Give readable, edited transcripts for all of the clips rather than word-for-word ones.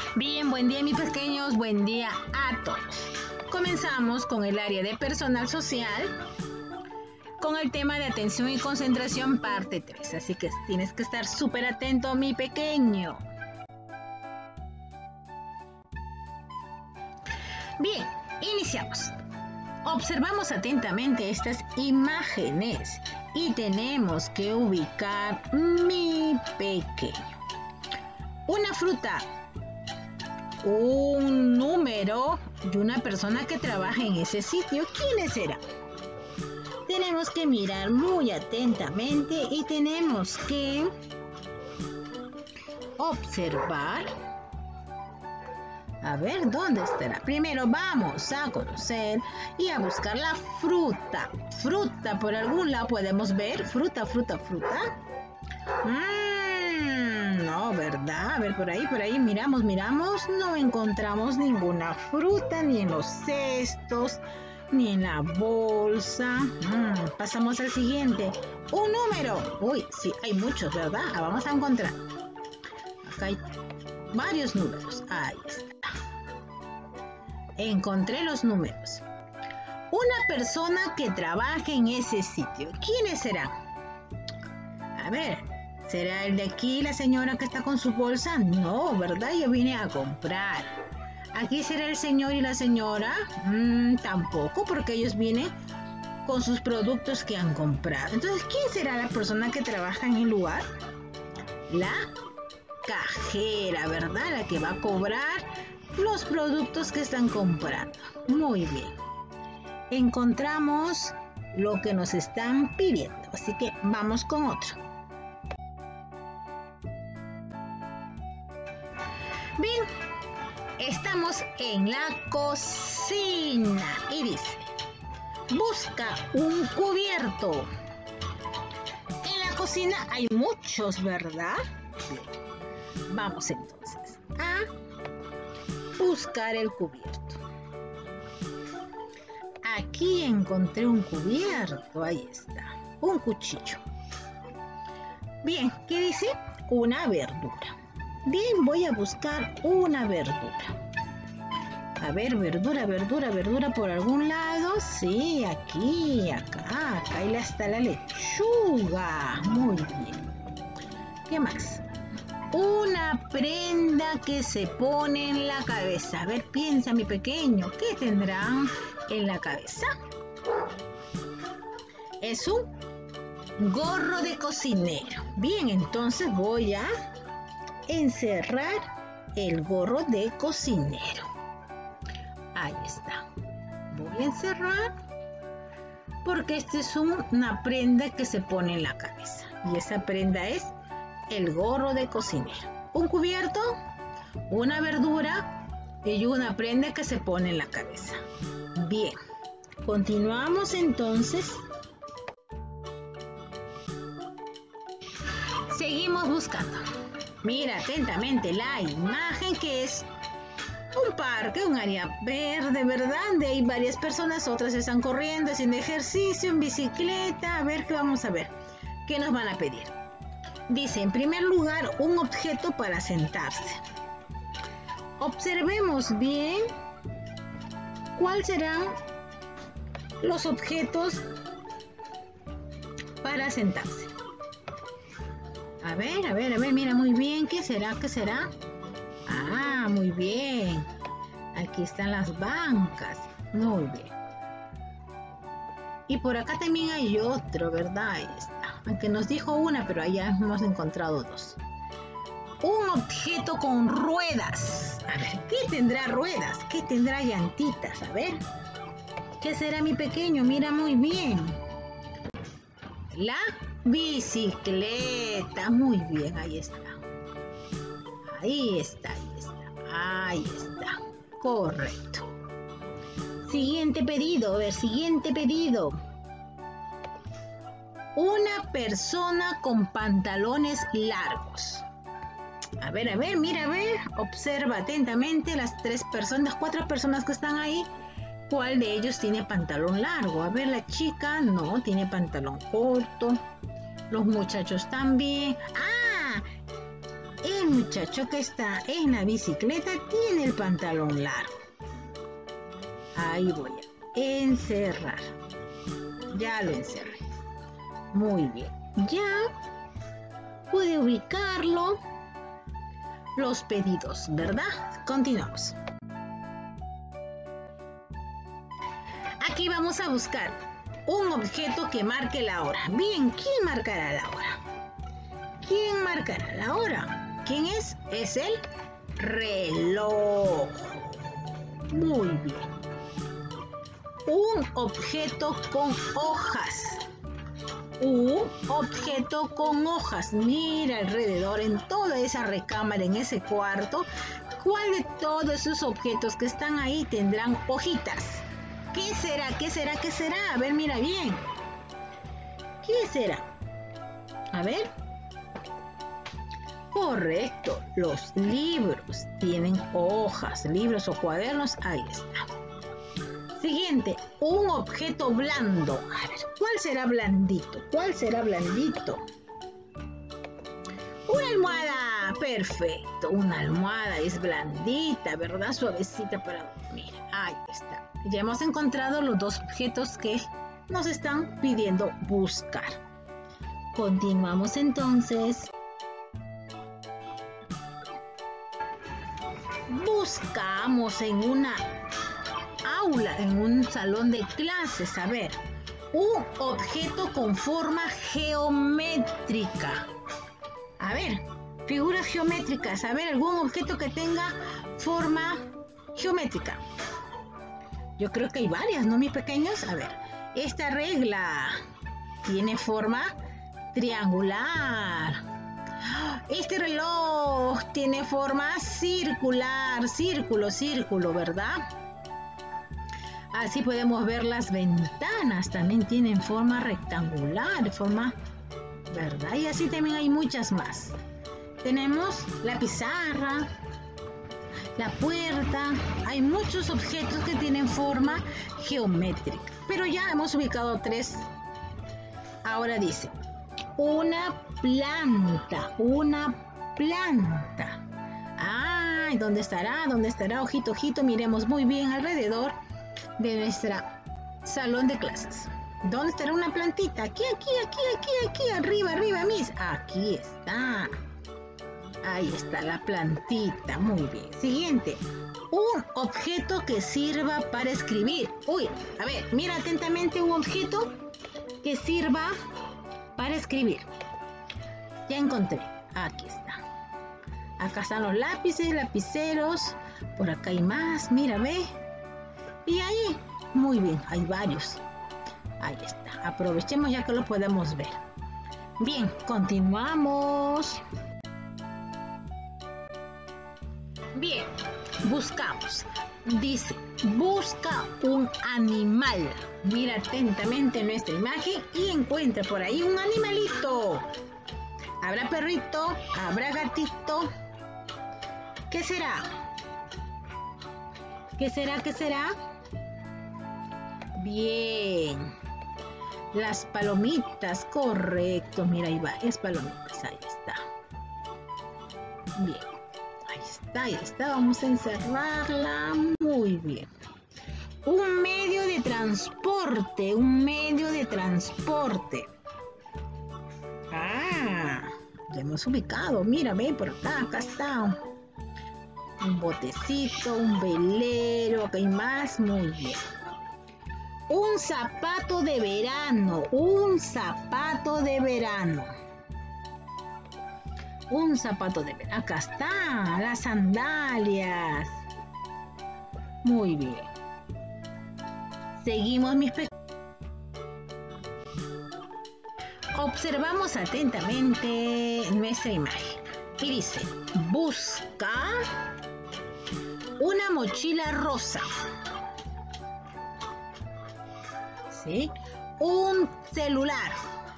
Bien, buen día mis pequeños, buen día a todos. Comenzamos con el área de personal social, con el tema de atención y concentración parte 3, así que tienes que estar súper atento mi pequeño. Bien, iniciamos. Observamos atentamente estas imágenes y tenemos que ubicar mi pequeño. Una fruta, un número y una persona que trabaja en ese sitio. ¿Quiénes serán? Tenemos que mirar muy atentamente y tenemos que observar. A ver, ¿dónde estará? Primero vamos a conocer y a buscar la fruta. Fruta, por algún lado podemos ver. Fruta. No, ¿verdad? A ver, por ahí, miramos. No encontramos ninguna fruta, ni en los cestos, ni en la bolsa. Pasamos al siguiente. Un número. Uy, sí, hay muchos, ¿verdad? Vamos a encontrar. Acá hay varios números. Ahí está. Encontré los números. Una persona que trabaje en ese sitio. ¿Quiénes serán? A ver, ¿será el de aquí, la señora que está con su bolsa? No, ¿verdad? Yo vine a comprar. ¿Aquí será el señor y la señora? Tampoco, porque ellos vienen con sus productos que han comprado. Entonces, ¿quién será la persona que trabaja en el lugar? La cajera, ¿verdad? La que va a cobrar los productos que están comprando. Muy bien. Encontramos lo que nos están pidiendo, así que vamos con otro. Bien, estamos en la cocina y dice, busca un cubierto. En la cocina hay muchos, ¿verdad? Bien. Vamos entonces a buscar el cubierto. Aquí encontré un cubierto, ahí está, un cuchillo. Bien, ¿qué dice? Una verdura. Bien, voy a buscar una verdura. A ver, verdura por algún lado. Sí, aquí, acá está la lechuga. Muy bien. ¿Qué más? Una prenda que se pone en la cabeza. A ver, piensa mi pequeño, ¿qué tendrán en la cabeza? Es un gorro de cocinero. Bien, entonces voy a encerrar el gorro de cocinero. Ahí está. Voy a encerrar porque esta es una prenda que se pone en la cabeza. Y esa prenda es el gorro de cocinero. Un cubierto, una verdura y una prenda que se pone en la cabeza. Bien, continuamos entonces. Seguimos buscando. Mira atentamente la imagen, que es un parque, un área verde, ¿verdad? Donde hay varias personas, otras están corriendo, haciendo ejercicio, en bicicleta. A ver, ¿qué vamos a ver? ¿Qué nos van a pedir? Dice, en primer lugar, un objeto para sentarse. Observemos bien cuáles serán los objetos para sentarse. A ver, mira muy bien, ¿qué será? Ah, muy bien. Aquí están las bancas. Muy bien. Y por acá también hay otro, ¿verdad? Ahí está. Aunque nos dijo una, pero allá hemos encontrado dos. Un objeto con ruedas. A ver, ¿qué tendrá ruedas? ¿Qué tendrá llantitas? A ver. ¿Qué será mi pequeño? Mira muy bien. La bicicleta. Muy bien, ahí está. Ahí está. Correcto. Siguiente pedido, a ver, siguiente pedido. Una persona con pantalones largos. A ver, mira, observa atentamente las cuatro personas que están ahí. ¿Cuál de ellos tiene pantalón largo? A ver, la chica no, tiene pantalón corto. Los muchachos también. En el muchacho que está en la bicicleta tiene el pantalón largo. Ahí voy a encerrar. Ya lo encerré. Muy bien. Ya pude ubicarlo. Los pedidos, ¿verdad? Continuamos. Aquí vamos a buscar un objeto que marque la hora. Bien, ¿quién marcará la hora? ¿Quién marcará la hora? ¿Quién es? Es el reloj. Muy bien. Un objeto con hojas. Un objeto con hojas. Mira alrededor, en toda esa recámara, en ese cuarto, ¿cuál de todos esos objetos que están ahí tendrán hojitas? ¿Qué será? ¿Qué será? ¿Qué será? A ver, mira bien. ¿Qué será? A ver. Correcto, los libros tienen hojas, libros o cuadernos, ahí está. Siguiente, un objeto blando. A ver, ¿cuál será blandito? ¿Cuál será blandito? Una almohada, perfecto, una almohada es blandita, ¿verdad? Suavecita para dormir, ahí está. Ya hemos encontrado los dos objetos que nos están pidiendo buscar. Continuamos entonces. Buscamos en una aula, en un salón de clases, a ver, un objeto con forma geométrica. A ver, figuras geométricas, a ver, algún objeto que tenga forma geométrica. Yo creo que hay varias, ¿no, mis pequeños? A ver, esta regla tiene forma triangular. Este reloj tiene forma circular, círculo, ¿verdad? Así podemos ver las ventanas, también tienen forma rectangular, ¿verdad? Y así también hay muchas más. Tenemos la pizarra, la puerta, hay muchos objetos que tienen forma geométrica, pero ya hemos ubicado 3. Ahora dice, una planta. Ay, ¿dónde estará? Ojito, miremos muy bien alrededor de nuestra salón de clases. ¿Dónde estará una plantita? Aquí, arriba, mis. Aquí está. Ahí está la plantita, muy bien. Siguiente, un objeto que sirva para escribir. Uy, a ver, mira atentamente un objeto que sirva para escribir. Ya encontré, aquí está. Acá están los lápices, lapiceros. Por acá hay más, mira, ve. Y ahí, muy bien, hay varios. Ahí está, aprovechemos ya que lo podemos ver. Bien, continuamos. Bien, buscamos. Dice, busca un animal. Mira atentamente nuestra imagen y encuentra por ahí un animalito. ¿Habrá perrito? ¿Habrá gatito? ¿Qué será? ¿Qué será? Bien. Las palomitas, correcto. Mira, ahí va, es palomitas, ahí está. Bien. Ahí está, vamos a encerrarla. Muy bien. Un medio de transporte. Ah, ya hemos ubicado. Mira, ve por acá está. Un botecito, un velero, acá hay más. Muy bien. Un zapato de verano. Acá está, las sandalias. Muy bien. Seguimos, mis pequeños. Observamos atentamente nuestra imagen. Y dice, busca una mochila rosa. ¿Sí? Un celular.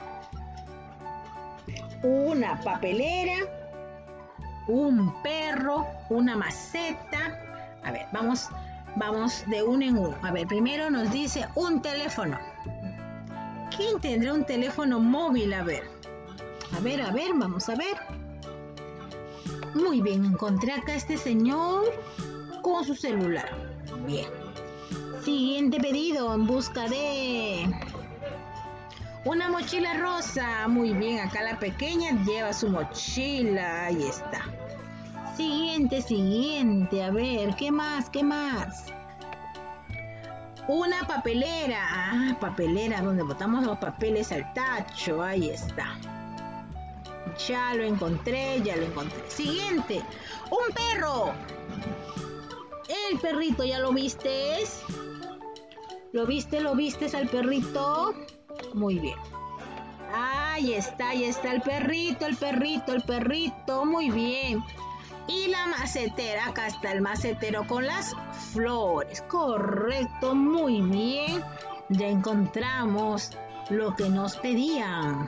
Una papelera, un perro, una maceta. A ver, vamos de uno en uno. A ver, primero nos dice un teléfono. ¿Quién tendrá un teléfono móvil? A ver, vamos a ver. Muy bien, encontré acá a este señor con su celular. Bien. Siguiente pedido, en busca de una mochila rosa. Muy bien, acá la pequeña lleva su mochila. Ahí está. Siguiente. A ver, ¿qué más? Una papelera. Ah, papelera, donde botamos los papeles al tacho. Ahí está. Ya lo encontré. Siguiente, un perro. El perrito, ¿ya lo vistes? ¿Lo vistes al perrito? Muy bien. Ahí está el perrito. Muy bien. Y la macetera, acá está el macetero con las flores. Correcto, muy bien. Ya encontramos lo que nos pedían.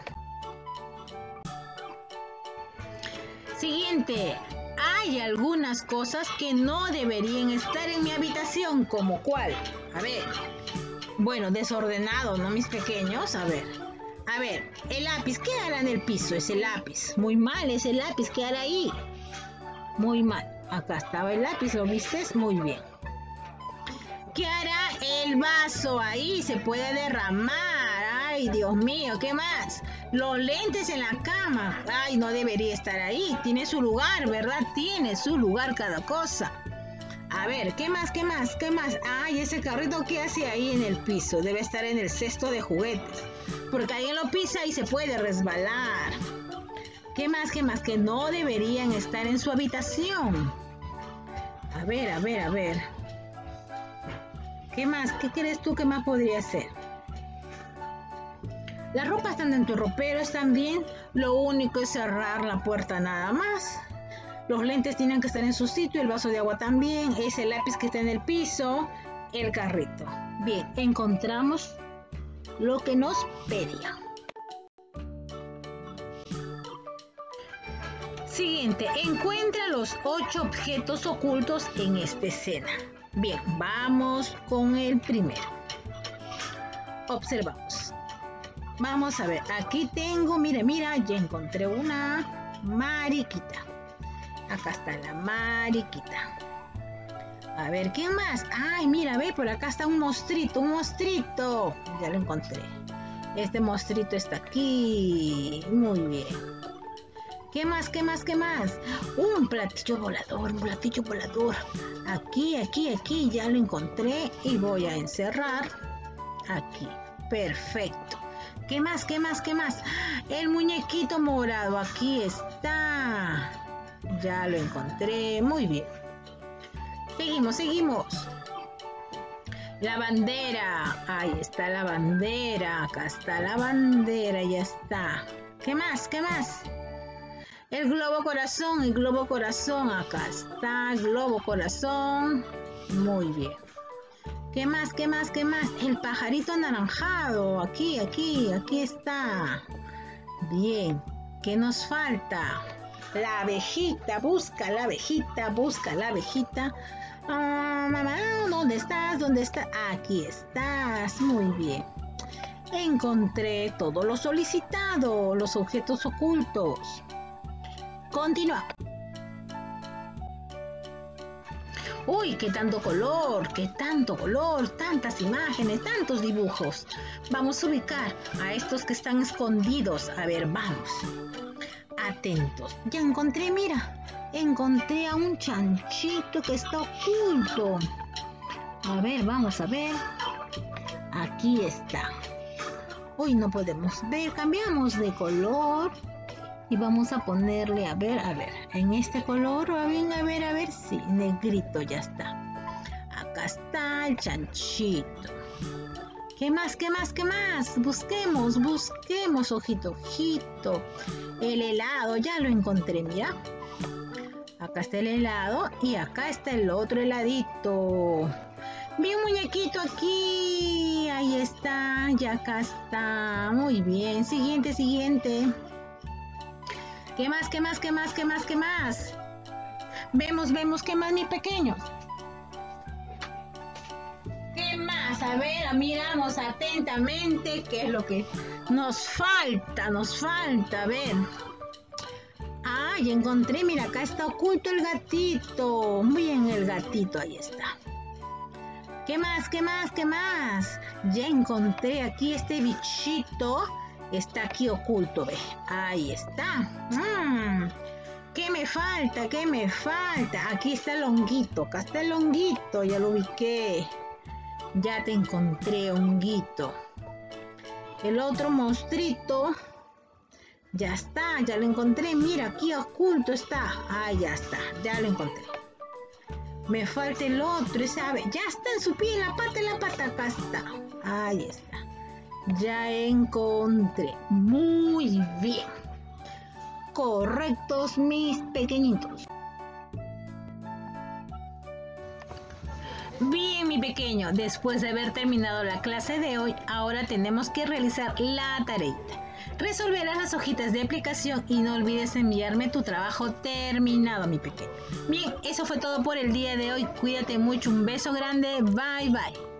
Siguiente. Hay algunas cosas que no deberían estar en mi habitación, ¿como cuál? A ver. Bueno, desordenado, ¿no, mis pequeños? A ver, el lápiz, ¿qué hará en el piso ese lápiz? Muy mal ese lápiz, ¿qué hará ahí? Muy mal. Acá estaba el lápiz, ¿lo viste? Muy bien. ¿Qué hará el vaso ahí? Se puede derramar. Ay, Dios mío, ¿qué más? Los lentes en la cama. Ay, no debería estar ahí. Tiene su lugar, ¿verdad? Tiene su lugar cada cosa. A ver, ¿qué más? Ay, ese carrito, ¿qué hace ahí en el piso? Debe estar en el cesto de juguetes. Porque alguien lo pisa y se puede resbalar. ¿Qué más? Que no deberían estar en su habitación. A ver. ¿Qué más? ¿Qué crees tú que más podría ser? Las ropas están en tu ropero, están bien. Lo único es cerrar la puerta nada más. Los lentes tienen que estar en su sitio, el vaso de agua también, ese lápiz que está en el piso, el carrito. Bien, encontramos lo que nos pedía. Siguiente, encuentra los 8 objetos ocultos en esta escena. Bien, vamos con el primero. Observamos. Vamos a ver, aquí tengo, mira, ya encontré una mariquita. Acá está la mariquita. A ver, ¿qué más? Ay, mira, ve, por acá está un mostrito. Ya lo encontré. Este mostrito está aquí. Muy bien. ¿Qué más? Un platillo volador. Aquí, ya lo encontré y voy a encerrar aquí. Perfecto. ¿Qué más? El muñequito morado, aquí está. Ya lo encontré, muy bien. Seguimos. La bandera, ahí está la bandera, acá está la bandera, ya está. ¿Qué más? El globo corazón, acá está el globo corazón, muy bien. ¿Qué más? El pajarito anaranjado, aquí está. Bien, ¿qué nos falta? La abejita, busca la abejita. Mamá, ¿dónde estás? Aquí estás, muy bien. Encontré todo lo solicitado, los objetos ocultos. Continúa. Uy, qué tanto color, tantas imágenes, tantos dibujos. Vamos a ubicar a estos que están escondidos. A ver, vamos. Atentos. Ya encontré, encontré a un chanchito que está oculto. A ver, vamos a ver. Aquí está. Uy, no podemos ver. Cambiamos de color. Y vamos a ponerle, a ver, en este color, a ver, sí, negrito, ya está. Acá está el chanchito. ¿Qué más? Busquemos, ojito. El helado, ya lo encontré, mira. Acá está el helado y acá está el otro heladito. Vi un muñequito aquí, ahí está, y acá está. Muy bien, siguiente. ¿Qué más? Vemos, ¿qué más, mis pequeños? ¿Qué más? A ver, miramos atentamente qué es lo que nos falta, a ver. Ya encontré, mira, acá está oculto el gatito. Muy bien, el gatito, ahí está. ¿Qué más? ¿Qué más? ¿Qué más? Ya encontré aquí este bichito. Está aquí oculto, ve. Ahí está. ¿Qué me falta? ¿Qué me falta? Aquí está el honguito. Acá está el honguito. Ya lo ubiqué. Ya te encontré, honguito. El otro monstruito. Ya está, ya lo encontré. Mira, aquí oculto está. Ya está. Ya lo encontré. Me falta el otro, ese ave. Ya está en su pie, en la pata. Acá está. Ahí está. Ya encontré. Muy bien. Correctos, mis pequeñitos. Bien, mi pequeño, después de haber terminado la clase de hoy, ahora tenemos que realizar la tareita. Resolverás las hojitas de aplicación y no olvides enviarme tu trabajo terminado, mi pequeño. Bien, eso fue todo por el día de hoy. Cuídate mucho, un beso grande, bye bye.